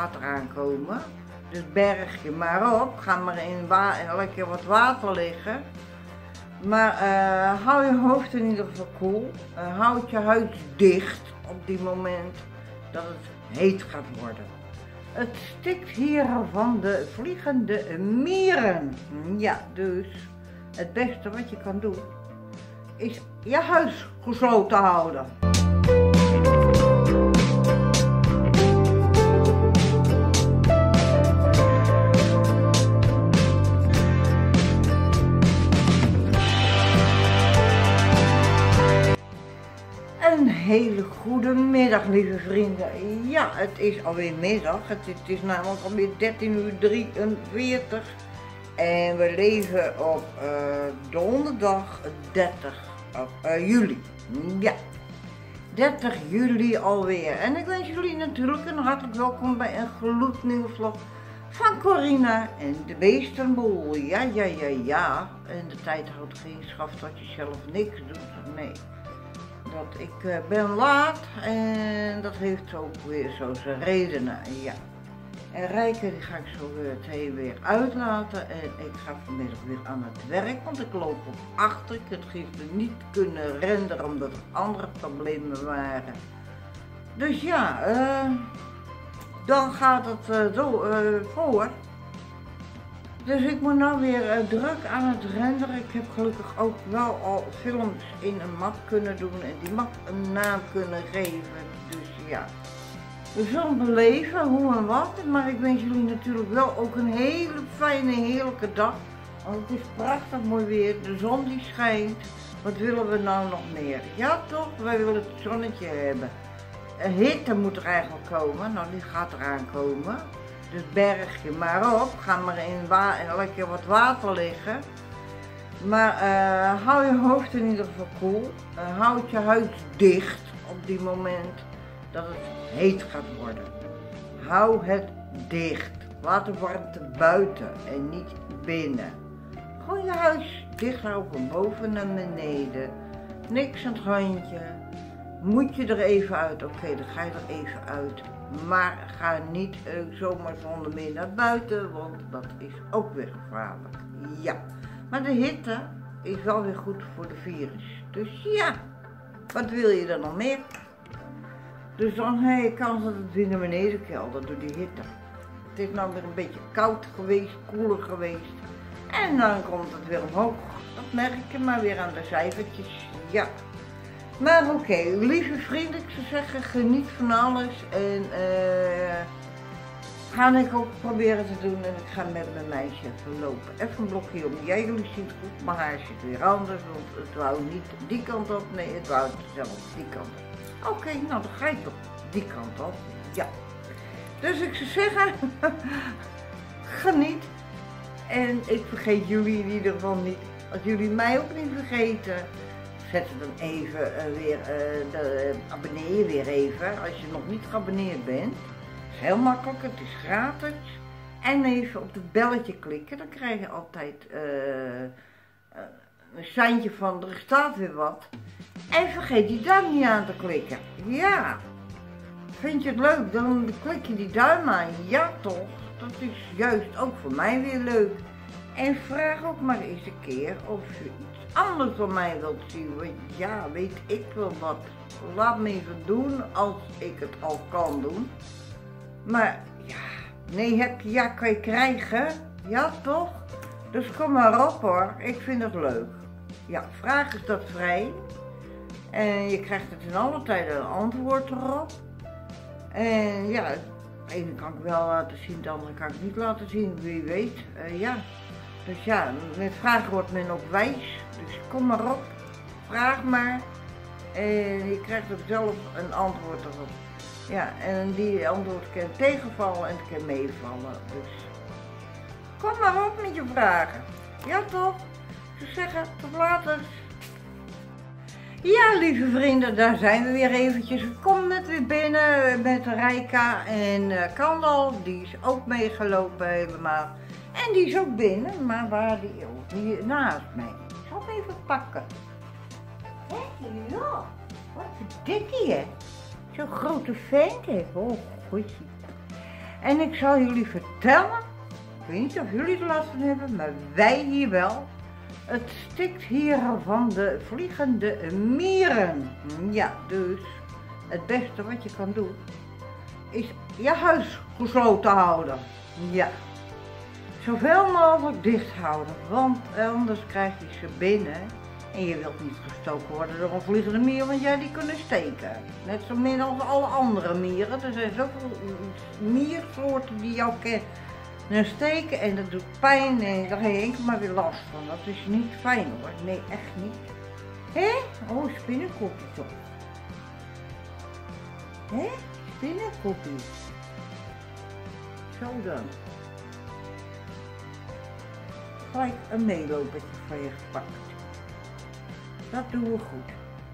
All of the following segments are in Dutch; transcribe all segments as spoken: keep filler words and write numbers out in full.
gaat eraan komen. Dus berg je maar op, ga maar in, in lekker wat water liggen. Maar uh, hou je hoofd in ieder geval koel. Uh, houd je huid dicht op die moment dat het heet gaat worden. Het stikt hier van de vliegende mieren. Ja, dus het beste wat je kan doen is je huis gesloten houden. Een hele goede middag, lieve vrienden. Ja, het is alweer middag. Het is, het is namelijk alweer dertien uur drieënveertig. En we leven op uh, donderdag dertig uh, juli. Ja, dertig juli alweer. En ik wens jullie natuurlijk een hartelijk welkom bij een gloednieuwe vlog van Corina en de Beestenboel. Ja, ja, ja, ja. En de tijd houdt geen schaf dat je zelf niks doet. Nee. Dat ik uh, ben laat en dat heeft ook weer zo zijn redenen, ja. En Rijke die ga ik zo weer het heen weer uitlaten en ik ga vanmiddag weer aan het werk, want ik loop op achter. Ik heb het gisteren niet kunnen renderen omdat er andere problemen waren. Dus ja, uh, dan gaat het uh, zo uh, voor. Dus ik moet nou weer uh, druk aan het renderen. Ik heb gelukkig ook wel al films in een map kunnen doen en die map een naam kunnen geven. Dus ja, we zullen beleven hoe en wat. Maar ik wens jullie natuurlijk wel ook een hele fijne, heerlijke dag. Want het is prachtig mooi weer, de zon die schijnt. Wat willen we nou nog meer? Ja toch, wij willen het zonnetje hebben. Een hitte moet er eigenlijk komen, nou die gaat eraan komen. Dus berg je maar op, ga maar in, in lekker wat water liggen. Maar uh, hou je hoofd in ieder geval koel. Uh, houd je huid dicht op die moment dat het heet gaat worden. Hou het dicht. Laat de warmte buiten en niet binnen. Gewoon je huis dicht houden van boven naar beneden. Niks aan het handje. Moet je er even uit? Oké, okay, dan ga je er even uit. Maar ga niet uh, zomaar zonder meer naar buiten, want dat is ook weer gevaarlijk. Ja, maar de hitte is wel weer goed voor de virus. Dus ja, wat wil je dan nog meer? Dus dan heb je kans dat het weer naar beneden keldert door die hitte. Het is nou weer een beetje koud geweest, koeler geweest. En dan komt het weer omhoog. Dat merk je maar weer aan de cijfertjes. Ja. Maar oké, okay, lieve vrienden, ik zou zeggen, geniet van alles en uh, ga ik ook proberen te doen en ik ga met mijn meisje even lopen. Even een blokje om. Jij jullie zien het goed, mijn haar zit weer anders, want het wou niet die kant op, nee, het wou zelf die kant op. Oké, okay, nou dan ga ik toch die kant op, ja. Dus ik zou zeggen, geniet en ik vergeet jullie in ieder geval niet, als jullie mij ook niet vergeten. Zet dan even uh, weer, uh, de, uh, abonneer je weer even als je nog niet geabonneerd bent. Het is heel makkelijk, het is gratis. En even op het belletje klikken, dan krijg je altijd uh, uh, een seintje van er staat weer wat. En vergeet die duim niet aan te klikken. Ja, vind je het leuk, dan klik je die duim aan. Ja toch, dat is juist ook voor mij weer leuk. En vraag ook maar eens een keer of je iets anders van mij wilt zien. Want ja, weet ik wel wat. Laat me even doen als ik het al kan doen. Maar ja, nee heb je, ja kan je krijgen. Ja toch? Dus kom maar op hoor, ik vind het leuk. Ja, vraag is dat vrij. En je krijgt het in alle tijden een antwoord erop. En ja, het ene kan ik wel laten zien, het andere kan ik niet laten zien, wie weet. Uh, ja. Dus ja, met vragen wordt men ook wijs. Dus kom maar op, vraag maar. En je krijgt ook zelf een antwoord erop. Ja, en die antwoord kan tegenvallen en kan meevallen. Dus kom maar op met je vragen. Ja toch? Ik zou zeggen, tot later. Ja, lieve vrienden, daar zijn we weer eventjes. Ik kom net weer binnen met Rijka en uh, Kandal. Die is ook meegelopen helemaal. En die is ook binnen, maar waar die ook hier naast mij. Ik zal hem even pakken. Hé, ja, wat een dikkie hè. Zo'n grote vent hè. Oh, goedje. En ik zal jullie vertellen, ik weet niet of jullie er last van hebben, maar wij hier wel. Het stikt hier van de vliegende mieren. Ja, dus het beste wat je kan doen is je huis gesloten houden. Ja, zoveel mogelijk dicht houden, want anders krijg je ze binnen en je wilt niet gestoken worden door een vliegende mier, want jij die kunnen steken. Net zo min als alle andere mieren. Er zijn zoveel miersoorten die jou kunnen steken en dat doet pijn en daar heb je enkel maar weer last van. Dat is niet fijn hoor, nee echt niet. Hé? Oh, spinnenkopje toch. Hé? Spinnenkopje. Zo dan. Gelijk een meelopertje van je gepakt. Dat doen we goed.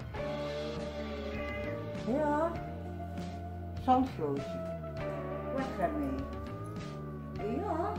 Ja. Zandvlootje. Weg ermee. Ja.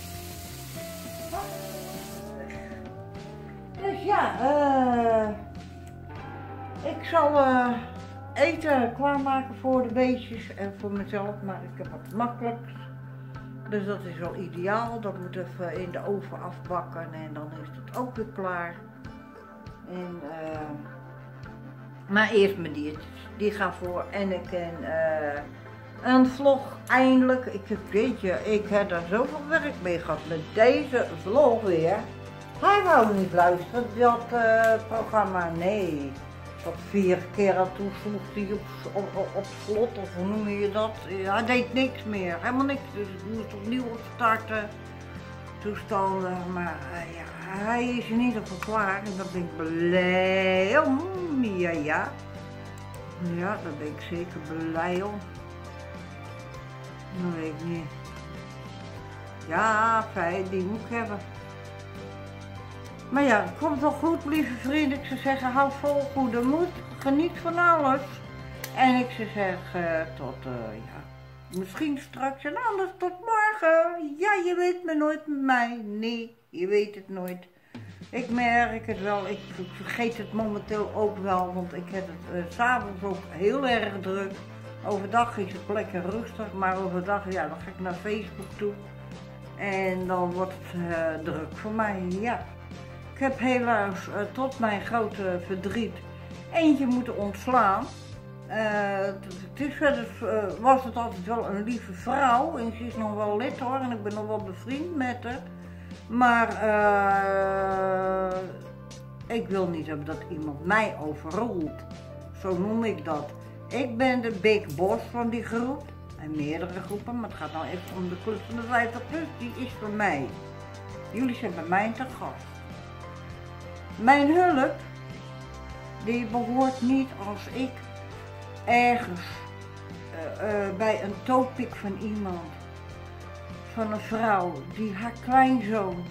Dus ja, uh, ik zal uh, eten klaarmaken voor de beestjes en voor mezelf, maar ik heb wat makkelijks. Dus dat is wel ideaal. Dat moet even in de oven afbakken en dan is het ook weer klaar. En, uh, maar eerst mijn diertjes. Die gaan voor en ik en uh, een vlog eindelijk. Ik weet je, ik heb daar zoveel werk mee gehad met deze vlog weer. Hij wou niet luisteren, dat uh, programma, nee. Dat vier keer aan toe sloeg hij op, op, op, op slot, of hoe noem je dat? Hij deed niks meer, helemaal niks. Dus ik moest opnieuw opstarten. Toestanden, maar uh, ja, hij is in ieder geval klaar en daar ben ik blij om. Ja, ja. Ja, daar ben ik zeker blij om. Dat weet ik niet. Ja, fijn, die moet ik hebben. Maar ja, het komt wel goed, lieve vrienden. Ik zou zeggen, hou vol goede moed, geniet van alles. En ik zou zeggen, tot, uh, ja, misschien straks en anders tot morgen. Ja, je weet me nooit met mij. Nee, je weet het nooit. Ik merk het wel, ik vergeet het momenteel ook wel, want ik heb het uh, 's avonds ook heel erg druk. Overdag is het lekker rustig, maar overdag, ja, dan ga ik naar Facebook toe. En dan wordt het uh, druk voor mij, ja. Ik heb helaas uh, tot mijn grote verdriet eentje moeten ontslaan. Uh, het is verder, uh, was het altijd wel een lieve vrouw en ze is nog wel lid hoor en ik ben nog wel bevriend met haar. Maar uh, ik wil niet hebben dat iemand mij overroelt. Zo noem ik dat. Ik ben de big boss van die groep. En meerdere groepen, maar het gaat nou even om de club van de vijftig plus. Die is voor mij. Jullie zijn bij mij te gast. Mijn hulp, die behoort niet als ik ergens uh, uh, bij een topic van iemand, van een vrouw die haar kleinzoon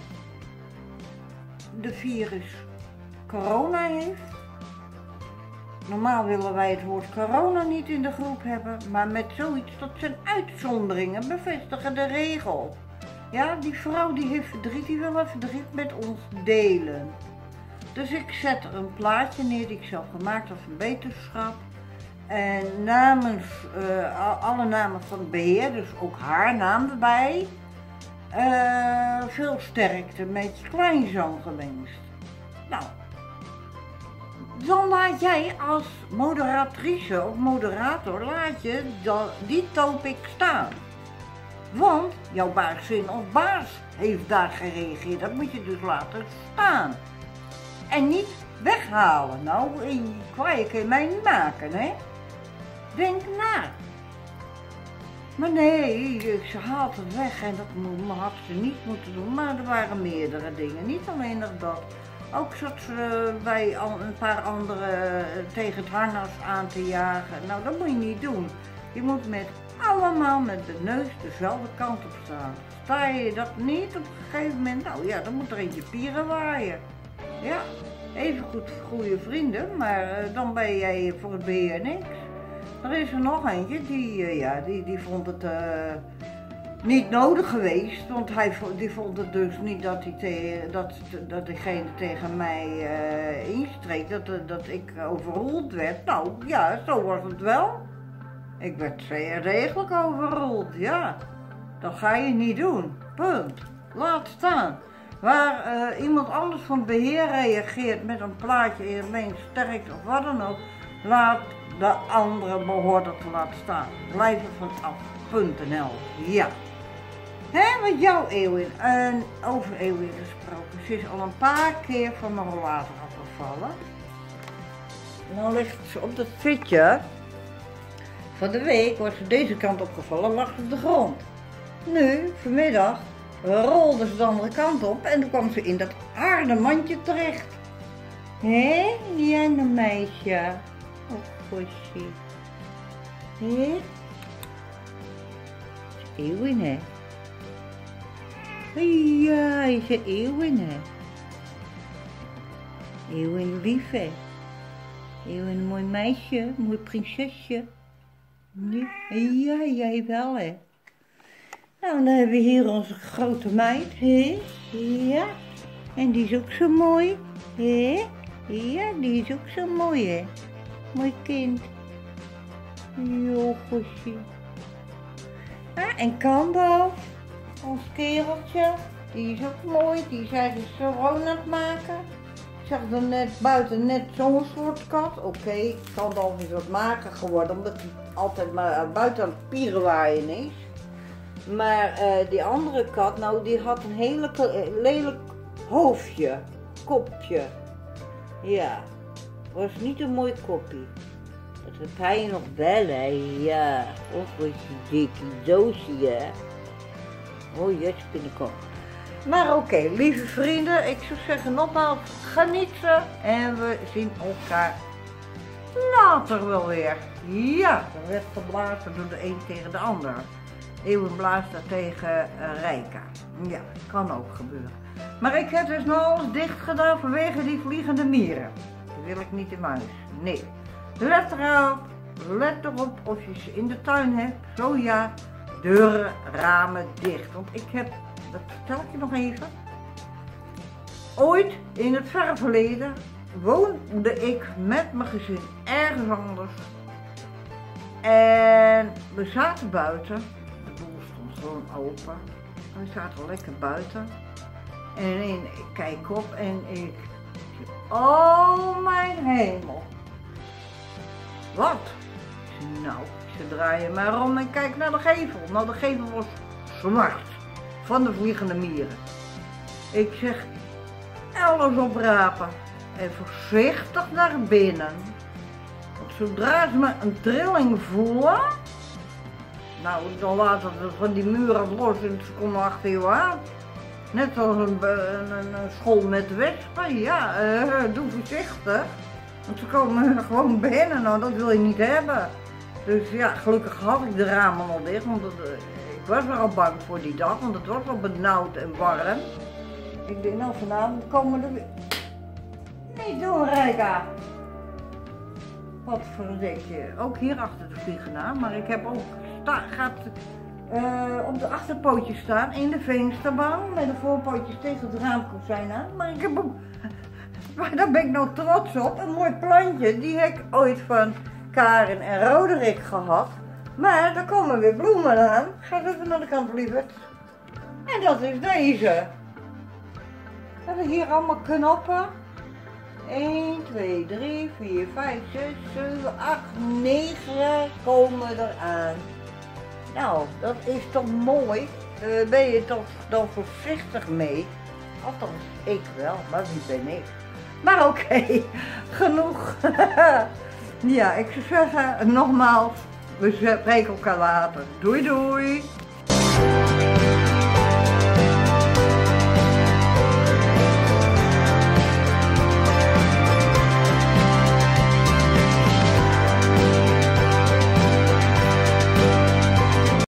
de virus corona heeft. Normaal willen wij het woord corona niet in de groep hebben, maar met zoiets, dat zijn uitzonderingen, bevestigen de regel. Ja, die vrouw die heeft verdriet, die wil haar verdriet met ons delen. Dus ik zet er een plaatje neer die ik zelf gemaakt heb van wetenschap. En namens, uh, alle namen van het beheer, dus ook haar naam erbij. Uh, veel sterkte met je kleinzoon gewenst. Nou, dan laat jij als moderatrice of moderator, laat je die topic staan. Want jouw baaszin of baas heeft daar gereageerd, dat moet je dus laten staan. En niet weghalen. Nou, in kwaai kun je mij niet maken, hè? Denk na. Maar nee, ze haalt het weg en dat had ze niet moeten doen. Maar er waren meerdere dingen. Niet alleen nog dat. Ook zat ze bij een paar anderen tegen het harnas aan te jagen. Nou, dat moet je niet doen. Je moet met allemaal met de neus dezelfde kant op staan. Sta je dat niet op een gegeven moment, nou ja, dan moet er eentje pieren waaien. Ja, even goed goede vrienden, maar uh, dan ben jij voor het beheer niks. Er is er nog eentje, die, uh, ja, die, die vond het uh, niet nodig geweest, want hij die vond het dus niet dat, hij te, dat, dat degene tegen mij uh, instreek, dat, dat ik overroeld werd. Nou ja, zo was het wel. Ik werd zeer degelijk overroeld, ja. Dat ga je niet doen. Punt. Laat staan. Waar uh, iemand anders van beheer reageert met een plaatje in je been sterkt of wat dan ook, laat de andere behoorder te laten staan. Blijf er vanaf. .nl. Ja. Hé, wat jouw Eeuwin? En over Eeuwin gesproken. Ze is al een paar keer van mijn rollator afgevallen. Nou ligt ze op dat fitje. Van de week was ze deze kant opgevallen, lag ze op de grond. Nu, vanmiddag, rolde ze de andere kant op en toen kwam ze in dat aarde mandje terecht. Hé, ja, een meisje. Oh, goedje. Hé? Eeuwin, hè? Ja, is een Eeuwin, hè? Eeuwin lief, hè? Eeuwin een mooi meisje, een mooi prinsesje. Ja, jij wel, hè? Nou, dan hebben we hier onze grote meid, hè? Ja, en die is ook zo mooi, hè? Ja, die is ook zo mooi, hè? Mooi kind. Jo, goedje. Ah, en Kambo, ons kereltje, die is ook mooi, die zijn ze zo rood aan het maken. Ik zag er net buiten net zo'n soort kat. Oké, okay, Kambo is wat mager geworden, omdat hij altijd maar buiten aan het pierenwaaien is. Maar uh, die andere kat, nou die had een hele lelijk hoofdje, kopje. Ja, was niet een mooi kopje. Dat heb hij nog wel, hè. Ja. Och, wat is die dikke doosje, hè. Oh, yes, binnenkort. Maar oké, okay, lieve vrienden, ik zou zeggen nogmaals, genieten en we zien elkaar later wel weer. Ja, er werd geblazen door de een tegen de ander. Eeuwen blaast daar tegen uh, Rijka. Ja, kan ook gebeuren. Maar ik heb dus nog alles dicht gedaan vanwege die vliegende mieren. Die wil ik niet in mijn huis. Nee. Let erop, let erop of je ze in de tuin hebt. Zo ja, deuren, ramen dicht. Want ik heb, dat vertel ik je nog even. Ooit in het verre verleden woonde ik met mijn gezin ergens anders. En we zaten buiten. De boel stond gewoon open. We zaten lekker buiten. En ik kijk op en ik... Oh mijn hemel. Wat? Nou, ze draaien maar om en kijk naar de gevel. Nou, de gevel was zwart van de vliegende mieren. Ik zeg, alles oprapen en voorzichtig naar binnen. Want zodra ze me een trilling voelen, nou, dan laten ze van die muren los en ze komen achter je aan. Net als een, een, een school met wespen, ja, uh, doe voorzichtig. Want ze komen gewoon binnen, nou dat wil je niet hebben. Dus ja, gelukkig had ik de ramen al dicht, want het, uh, ik was er al bang voor die dag, want het was al benauwd en warm. Ik denk, nou vanavond komen er weer... Niet doen, Rijka! Wat voor een dingetje. Ook hier achter de vliegen aan, maar ik heb ook sta gaat, uh, op de achterpootjes staan in de vensterbank met de voorpootjes tegen het raamkozijn aan. Maar ik heb ook... Maar daar ben ik nou trots op. Een mooi plantje, die heb ik ooit van Karin en Roderick gehad. Maar er komen weer bloemen aan. Ga even naar de kant, lieverd. En dat is deze. We hebben hier allemaal knoppen. één, twee, drie, vier, vijf, zes, zeven, acht, negen komen eraan. Nou, dat is toch mooi. Daar ben je toch dan voorzichtig mee. Althans, ik wel, maar wie ben ik? Maar oké, okay, genoeg. Ja, ik zou zeggen, nogmaals, we spreken elkaar later. Doei doei!